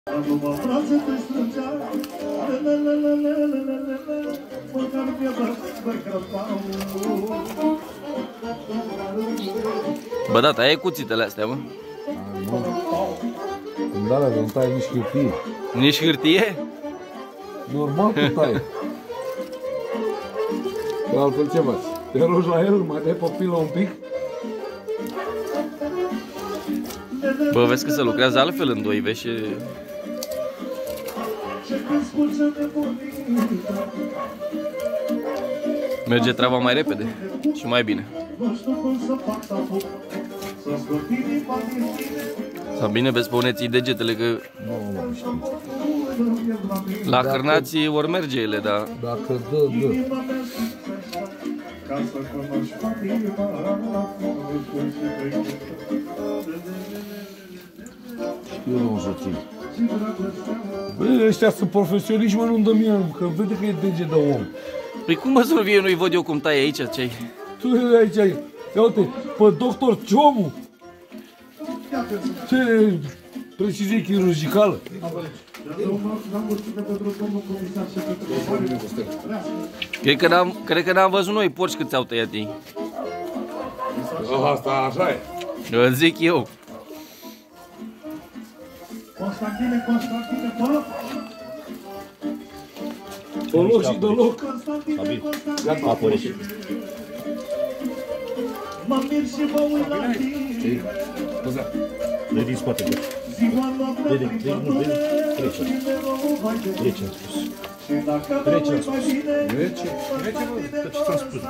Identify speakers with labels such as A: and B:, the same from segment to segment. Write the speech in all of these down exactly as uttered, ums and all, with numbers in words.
A: Bă, da, taie cuțitele astea, mă.
B: Da, dar nu tai nici hârtie.
A: Nici hârtie?
B: Normal că tai. Că altfel ce faci? Te rogi la el, mai dai pe pilă un pic?
A: Bă, vezi că se lucrează altfel în doi, vezi și... Merge treaba mai repede și mai bine. Sau bine vezi, puneți degetele că...
B: Nu, nu știu.
A: La hârnații ori merge ele, dar...
B: Dacă dă, dă. Știu, nu o să țin. Bă, ăștia sunt profesioniști, mă, nu-mi dă mie, că vede că e deget de om.
A: Păi cum mă să nu-i văd eu cum tai aici, ce-ai?
B: Tu aici ai, ia uite, pe doctor Ciomu. Ce precizie chirurgicală.
A: Cred că n-am, cred că n-am văzut noi porci cât ți-au tăiat ei.
B: Asta așa e.
A: Îl zic eu.
C: Constantine, Constantine, bă!
B: Pe loc și de loc.
C: Gata,
D: apă rece.
C: Mă mir și mă uit la tine.
D: Dă din spate, bă. Dă din, dă din, nu, dă din. Trece. Trece, am spus. Trece, am spus.
B: Trece?
D: Trece, bă, tot ce ți-am spus.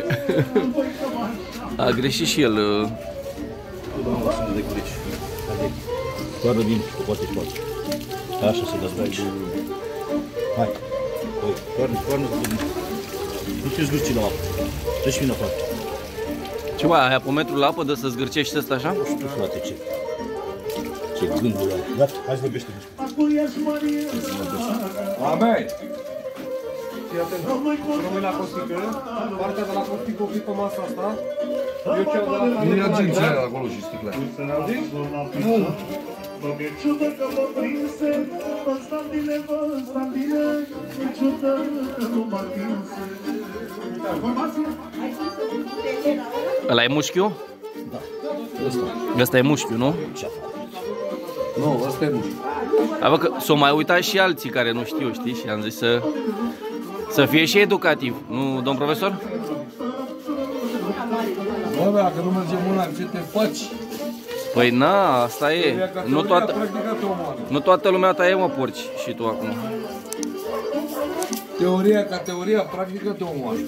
A: A greșit și el.
D: Nu, doamne, lasă-mă de greci. Toarnă din, poate și poate. Așa se dă aici. Hai. Hai, toarnă, toarnă. Nu te zgârci la apă. Dă-și vin afară.
A: Ce mai ai apometrul la apă de să zgârcești ăsta așa?
D: Nu știu, frate, ce. Ce gândul ăla. Gata, hai să vorbește mișcă.
B: Amen.
E: Fii atent, rămâi la costică, partea de la costică o fi pe masa asta. Eu cel de la care...
B: Vine agenția aia acolo și sticla.
C: Nu! Mă mi-e ciudă că mă prinse, Constantine, Constantine, mi-e ciudă că nu mă prinse. Formație?
A: Ăla e mușchiul?
D: Da, ăsta.
A: Ăsta e mușchiul, nu?
D: Ce-a făcut?
B: Nu, ăsta e mușchi.
A: A, bă, că s-o mai uitat și alții care nu știu, știi? Și am zis să, să fie și educativ, nu, domn profesor?
B: Bă, dacă nu merge mâna, ce te faci?
A: Păi na, asta e. Nu toată,
B: Practica te omoară.
A: nu toată lumea taie, mă, porci. Și tu acum.
B: Teoria ca teoria, practica te omoară.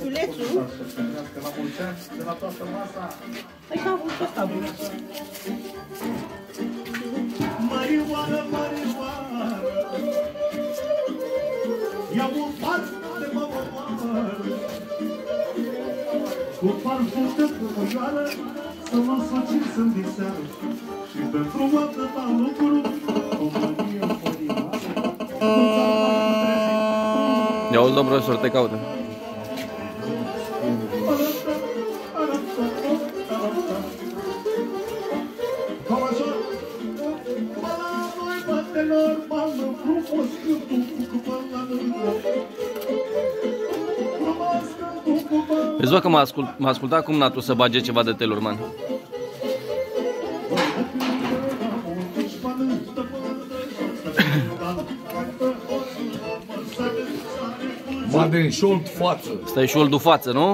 C: Marioară, Marioară, iau un par de mă omoară, cu parfum de plămăioară, să mă asocim să-mi diseară, și pentru atâta lucru, o mărie mărioară.
A: Ia-o, domn profesor, te caută. Vezi, bă, că m-a ascult, ascultat cum Natu să bage ceva de Telorman.
B: Bade în șold față.
A: Stai șoldul față, nu?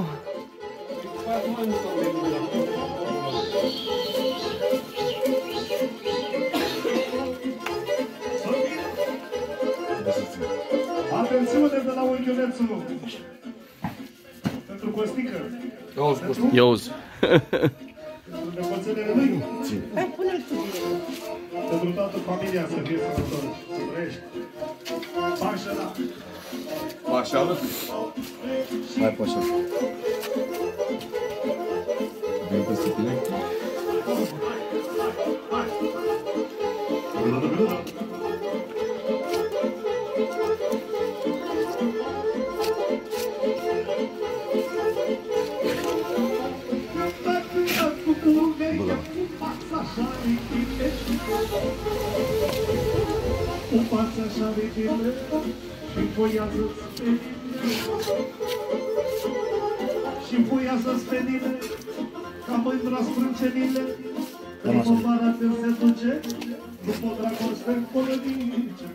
C: Atențiune de la unchiulețul pentru Costică.
B: Auzi, Costică.
A: Iauzi.
C: Pentru nepoțelele lui. Pentru toată familia să fie sănător, să trăiești. Pașăla.
B: Pașală? Hai, pașală. Vine peste tine?
C: faci așa de bine și-mi voiază-ți pe mine. Și-mi voiază-ți pe mine, ca mândra sprâncenile, primăvara când se duce, după dragoste în polănice.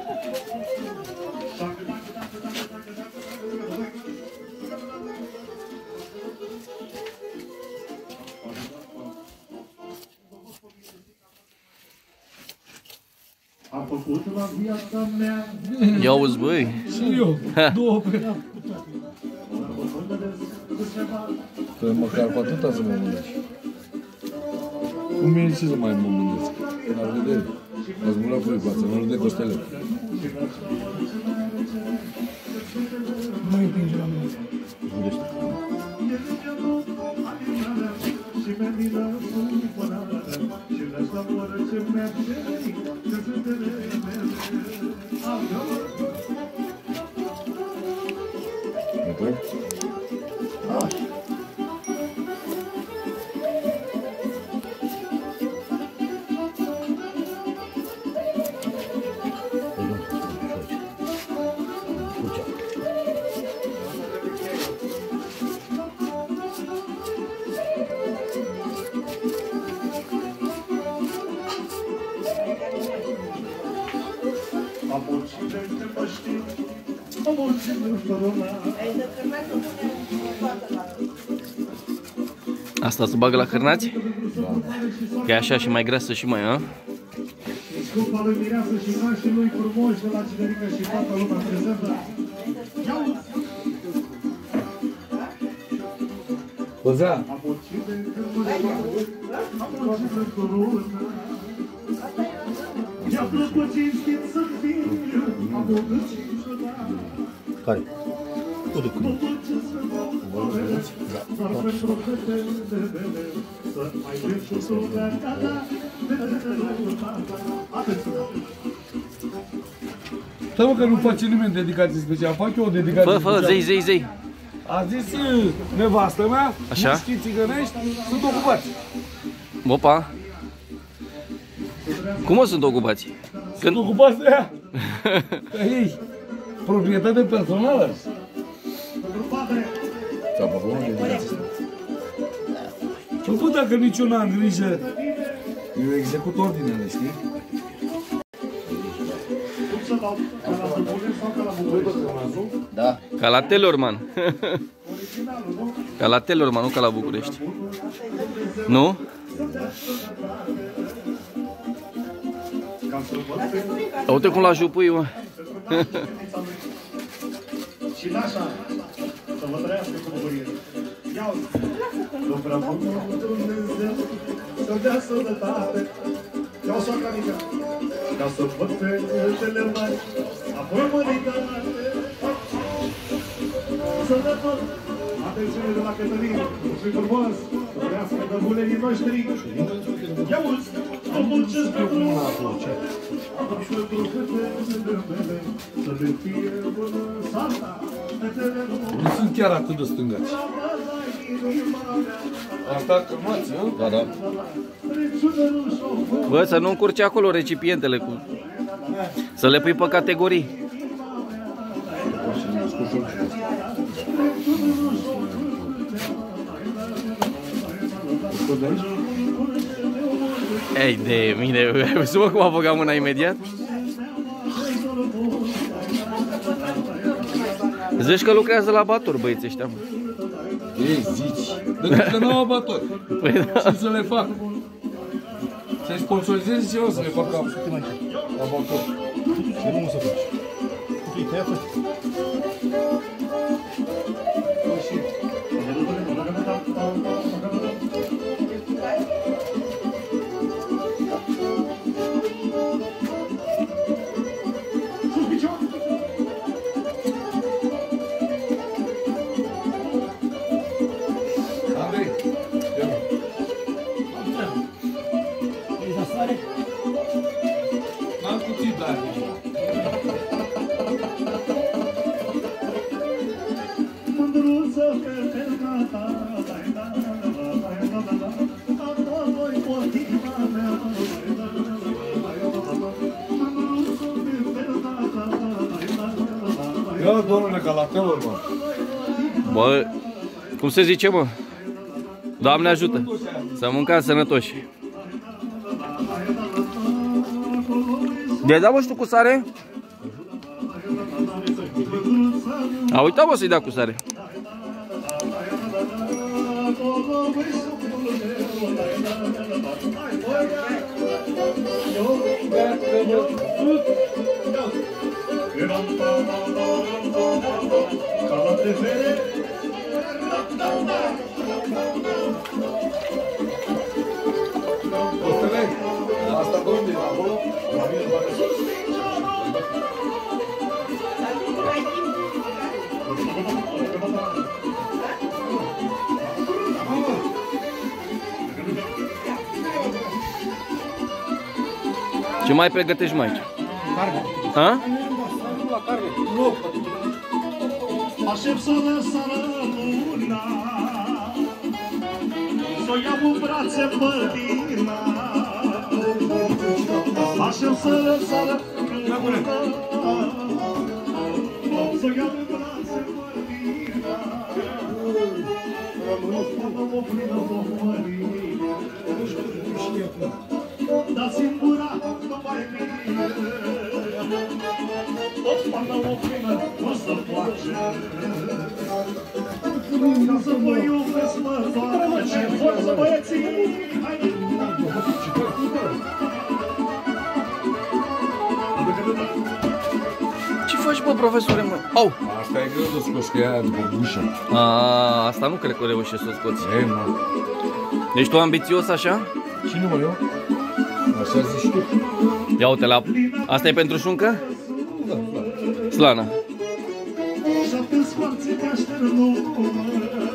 C: Am făcut la viața mea.
A: Ia auzi, băi.
B: Și eu, două pe ea. Păi măcar cu atâta să mă mândrești. Cum e ce să mai mă mândresc? La vedere. Ați mulat cu față, nu de costele. Mai împinge la mine.
A: Asta se bagă la cârnați? Da. Că e așa și mai grasă și mai, a?
C: Scupa lui Mireasă și nașii lui frumoși de la Cinerica și toată lumea prezentă.
B: Păza!
C: Am muncit de când am muncit de corună. Mi-a plăcut cinstit să fiu, am muncit cinstit.
D: Care? Cu de cum?
C: Doar pentru fetele mele, să ai dreptul lumea ta,
B: Stai mă că nu face nimeni dedicație specială, fac eu o dedicație
A: Fă, fă, zei, zei, zei.
B: A zis nevastă mea,
A: Așa?
B: mușchii țigănești, sunt ocupați.
A: Opa. Cum o sunt ocupați?
B: Sunt
A: Când...
B: ocupați de ea. Ca ei, proprietate personală. Ți-a făcut o dedicație. Bă, dacă nici eu n-am grijă, eu execut ordinele, știi?
D: Da.
A: Ca la Telorman. Ca la Telorman, nu ca la București. Nu? Uite cum la jupui, mă.
C: Și nașa, să vă trăiască cu bucurie. Ia-uzi! Nu prea mult Dumnezeu să-mi dea sănătate. Ia-o soacra mică, ca să văd fetele mari, apoi măritate. Sănătos! Atențiune de la Cătălin, și frumos, să trăiască dăbulenii noștri. Ia-uzi! Nu muncesc pe mână, pentru fetele mele, să le fie bună sata.
B: Nu sunt chiar atât de stângați. Asta cămați, nu?
D: Da, da.
A: Bă, să nu încurci acolo recipientele cu... Să le pui pe categorii. Ei de mine, ai văzut mă cum a băgat mâna imediat? Zici că lucrează la abator băieții ăștia, mă.
B: Ei, zici. Decât că n-au abator.
A: Păi da.
B: Ce să le fac? Să-i sponsorizezi ceva să le fac abator.
D: Ce nu să faci? Uite, ia fă.
B: N-am cuțit, dar... Ia, domnule, ca la telor, mă.
A: Bă, cum se zice, mă? Doamne ajută! Să mâncăm sănătoși! De-ai dat, mă, și tu cu sare? A uitat, mă, să-i dea cu sare.
B: Asta domnule, acolo, la mine bate sus.
A: Ce mai pregătești mai aici?
E: Carne.
A: Ha?
E: La carne.
C: Aștept să răsară luna, să o iau în brațe mădina. Aștept să răsară luna, să o iau în brațe mădina. O plină mărină, dar singura nu mai vine. O pană, o plină, o să place. Ca să mă iubesc, mă doarce. Forță, băieții!
A: Ce faci, bă, profesore, mă? Au!
B: Asta e greu de scos, că e aia după bușă.
A: A, asta nu cred că reușești să o scoți.
B: Ei, mă.
A: Ești tu ambițios așa?
B: Cine, mă, eu? Așa zici tu.
A: Ia uite la... Asta e pentru șuncă?
B: Da, da.
A: Slana.
C: Și-a pe scoarțe ca șternul.